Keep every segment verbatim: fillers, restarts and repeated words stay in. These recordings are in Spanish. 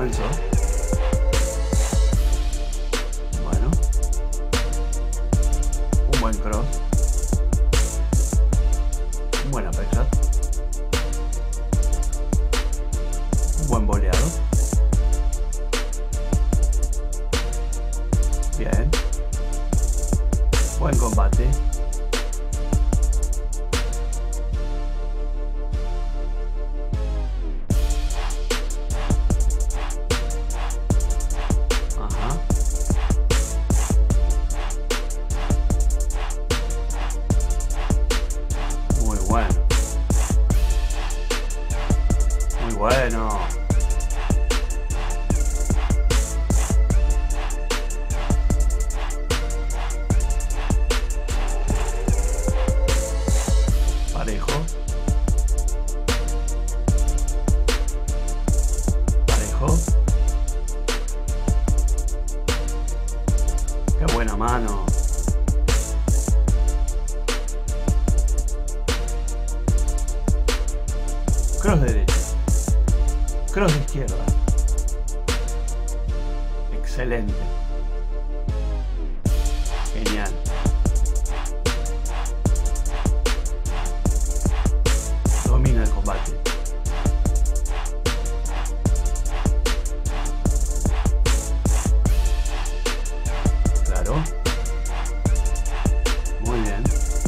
comenzó. Bueno. Un buen cross. Un buen uppercut. Un buen boleado. Bien. Buen combate. Ajá. Muy bueno. Muy bueno. Parejo. Parejo. Qué buena mano. Cross de derecha. Cross de izquierda. Excelente. Genial. Domina el combate. Claro. Muy bien.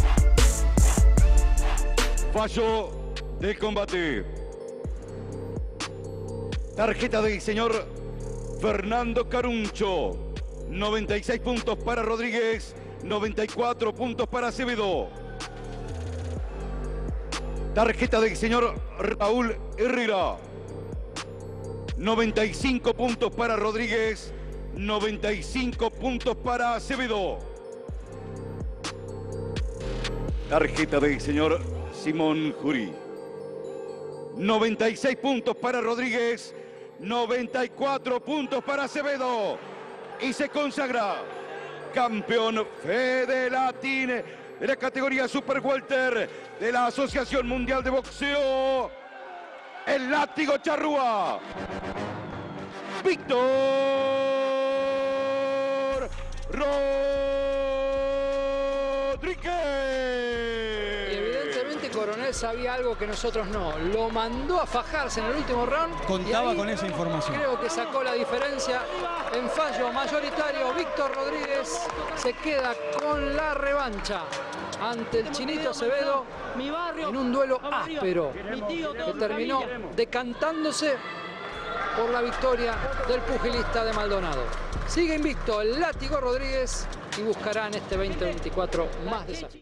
Fallo del combate. Tarjeta del señor Fernando Caruncho. noventa y seis puntos para Rodríguez, noventa y cuatro puntos para Acevedo. Tarjeta del señor Raúl Herrera. noventa y cinco puntos para Rodríguez, noventa y cinco puntos para Acevedo. Tarjeta del señor Simón Jurí. noventa y seis puntos para Rodríguez, noventa y cuatro puntos para Acevedo. Y se consagra campeón Fedelatin de la categoría Super Welter de la Asociación Mundial de Boxeo, el Látigo Charrúa, Víctor Rodríguez. Y evidentemente Coronel sabía algo que nosotros no. Lo mandó a fajarse en el último round. Contaba ahí con esa información. Creo que sacó la diferencia. En fallo mayoritario, Víctor Rodríguez se queda con la revancha ante el Chinito Acevedo en un duelo áspero que terminó decantándose por la victoria del pugilista de Maldonado. Sigue invicto el Látigo Rodríguez y buscará en este veinte veinticuatro más desafíos.